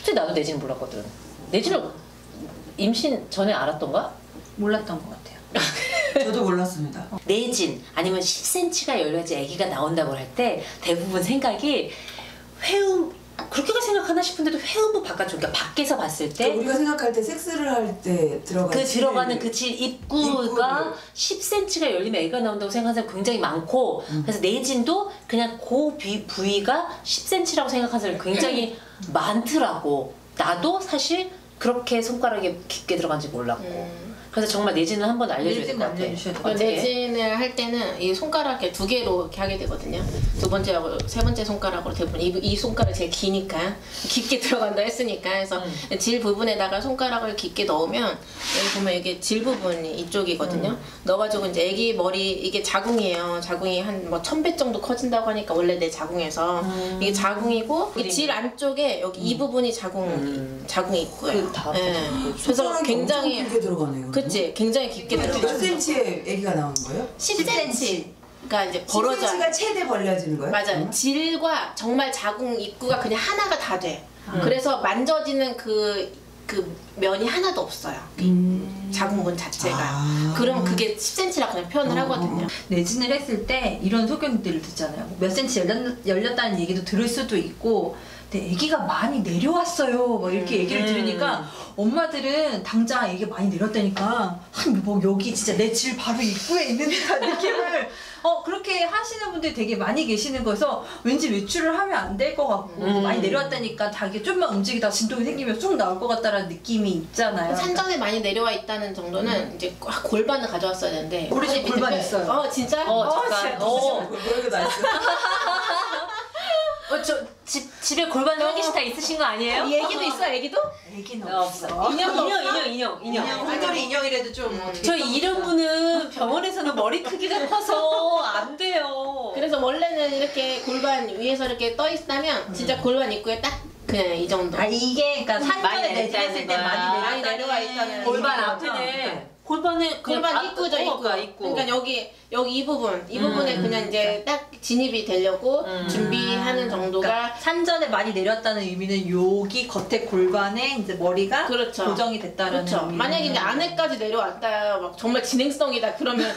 솔직히 나도 내지는 몰랐거든. 내지를 임신 전에 알았던가? 몰랐던 것 같아요. 저도 몰랐습니다. 내진 아니면 10cm가 열려야지 아기가 나온다고 할 때 대부분 생각이 회음 그렇게가 생각하나 싶은데도 회음부 바깥쪽 그러니까 밖에서 봤을 때 우리가 생각할 때 섹스를 할 때 들어가는 그 입구가 10cm가 열리면 애가 나온다고 생각하는 사람 굉장히 많고 그래서 내진도 그냥 그 부위가 10cm라고 생각하는 사람이 굉장히 많더라고. 나도 사실 그렇게 손가락에 깊게 들어간지 몰랐고 그래서 정말 내진은 한번 알려줘야 될 것 같아. 내진을 할 때는 이 손가락에 2개로 이렇게 하게 되거든요. 2번째하고 3번째 손가락으로 대부분 이 손가락이 제일 기니까 깊게 들어간다 했으니까 그래서 질 부분에다가 손가락을 깊게 넣으면 여기 보면 이게 질 부분이 이쪽이거든요. 넣어가지고 이제 애기 머리 이게 자궁이에요. 자궁이 한 뭐 1000배 정도 커진다고 하니까 원래 내 자궁에서 이게 자궁이고 이 질 안쪽에 여기 이 부분이 자궁이 있고요. 그래서 굉장히 깊게 들어가네요. 그치? 굉장히 깊게 들어가요. 몇 cm의 아기가 나오는 거예요? 10cm가 이제 벌어져. 10cm가 최대 벌려지는 거예요? 맞아요. 질과 정말 자궁 입구가 그냥 하나가 다 돼. 그래서 만져지는 그 면이 하나도 없어요. 자궁문 자체가. 그럼 그게 10cm라고 그냥 표현을 하거든요. 내진을 했을 때 이런 소견들을 듣잖아요. 몇 cm 열렸다는 얘기도 들을 수도 있고 근데 아기가 많이 내려왔어요 막 이렇게 얘기를 들으니까 엄마들은 당장 아기가 많이 내렸다니까 뭐 여기 진짜 내 질 바로 입구에 있는 듯한 느낌을 그렇게 하시는 분들이 되게 많이 계시는 거여서 왠지 외출을 하면 안 될 것 같고 많이 내려왔다니까 자기 좀만 움직이다 진동이 생기면 쑥 나올 것 같다라는 느낌이 있잖아요. 산전에 많이 내려와 있다는 정도는 이제 골반을 가져왔어야 되는데 우리 집 골반 있어요. 진짜? 잠깐. 그런 게 다 있어요. 집에 골반 헬기시 다 있으신 거 아니에요? 이 애기도 있어, 애기도? 애기는 없어. 인형. 한돌이 인형이라도 좀. 저 이런 분은 병원에서는 머리 크기가 커서 안 돼요. 그래서 원래는 이렇게 골반 위에서 이렇게 떠 있다면 진짜 골반 입구에 딱 그냥 이 정도. 이게 그러니까 산전에 내진했을 때 많이 내려와 있다는 골반 앞에는 골반 입구죠, 입구. 그러니까 여기 이 부분에 그냥 이제 딱 진입이 되려고 준비하는 정도가. 그러니까 산전에 많이 내렸다는 의미는 여기 겉에 골반에 이제 머리가 그렇죠. 고정이 됐다라는 그렇죠. 의미. 만약에 이제 안에까지 내려왔다 막 정말 진행성이다 그러면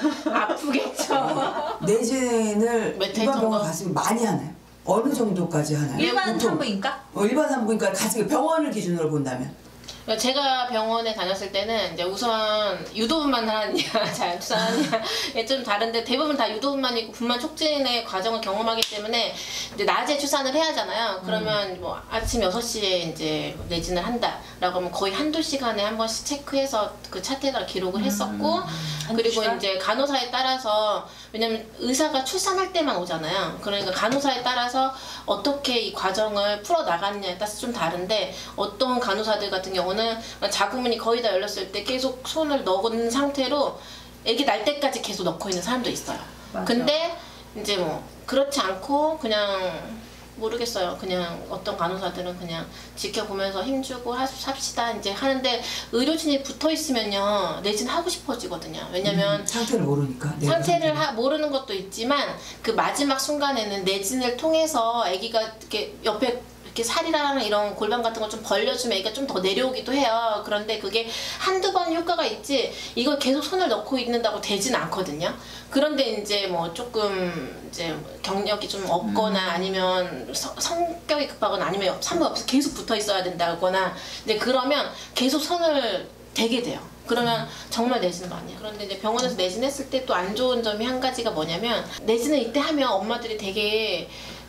아프겠죠. 내진을 몇 회 일반 병원 정도? 가시면 많이 하나요? 어느 정도까지 하나요? 일반 산부인과? 일반 산부인과 가시면 병원을 기준으로 본다면? 제가 병원에 다녔을 때는 이제 우선 유도분만 하느냐 자연투산 하느냐 좀 다른데 대부분 다 유도분만 있고 분만 촉진의 과정을 경험하기 때문에 이제 낮에 추산을 해야 하잖아요. 그러면 뭐 아침 6시에 이제 내진을 한다라고 하면 거의 한두 시간에 한 번씩 체크해서 그 차트에다가 기록을 했었고 그리고 이제 간호사에 따라서 왜냐면 의사가 출산할 때만 오잖아요. 그러니까 간호사에 따라서 어떻게 이 과정을 풀어 나갔냐에 따라서 좀 다른데 어떤 간호사들 같은 경우는 자궁문이 거의 다 열렸을 때 계속 손을 넣은 상태로 아기 날 때까지 계속 넣고 있는 사람도 있어요. 맞아. 근데 이제 뭐 그렇지 않고 그냥 모르겠어요. 그냥 어떤 간호사들은 그냥 지켜보면서 힘주고 합시다 이제 하는데 의료진이 붙어 있으면요 내진 하고 싶어지거든요. 왜냐면 상태를 모르니까. 상태를 모르는 것도 있지만 그 마지막 순간에는 내진을 통해서 아기가 이렇게 옆에 이렇게 살이랑 이런 골반 같은 거 좀 벌려주면 애가 좀 더 내려오기도 해요. 그런데 그게 한두 번 효과가 있지 이걸 계속 손을 넣고 있는다고 되진 않거든요. 그런데 이제 뭐 조금 이제 경력이 좀 없거나 아니면 성격이 급하거나 아니면 산부 옆에서 계속 붙어 있어야 된다거나 이제 그러면 계속 손을 대게 돼요. 그러면 정말 내진 많이 해요. 그런데 이제 병원에서 내진했을 때 또 안 좋은 점이 한 가지가 뭐냐면 내진을 이때 하면 엄마들이 되게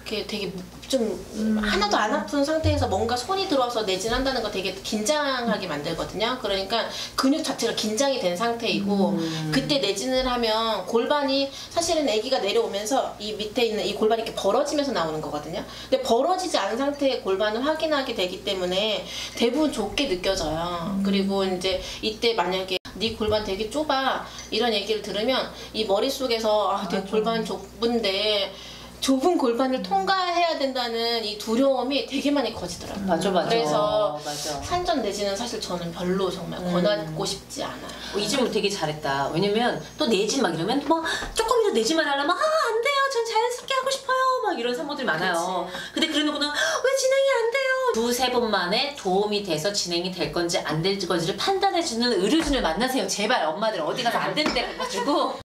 좀 하나도 안 아픈 상태에서 뭔가 손이 들어와서 내진한다는 거 되게 긴장하게 만들거든요. 그러니까 근육 자체가 긴장이 된 상태이고 그때 내진을 하면 골반이 사실은 아기가 내려오면서 이 밑에 있는 이 골반이 이렇게 벌어지면서 나오는 거거든요. 근데 벌어지지 않은 상태의 골반을 확인하게 되기 때문에 대부분 좁게 느껴져요. 그리고 이제 이때 만약에 네 골반 되게 좁아 이런 얘기를 들으면 이 머릿속에서 내 골반 좁은데 좁은 골반을 통과해야 된다는 이 두려움이 되게 많이 커지더라고요. 맞아. 그래서 산전 내지는 사실 저는 별로 정말 권하고 싶지 않아요. 이 질문 되게 잘했다. 왜냐면 또 내진 막 이러면 뭐 조금이라도 내지만 하려면 안 돼요. 전 자연스럽게 하고 싶어요. 막 이런 산모들이 많아요. 근데 그러는구나 왜 진행이 안 돼요? 두세 번 만에 도움이 돼서 진행이 될 건지 안 될 건지를 판단해주는 의료진을 만나세요. 제발 엄마들 어디 가서 안 되는 데 가가지고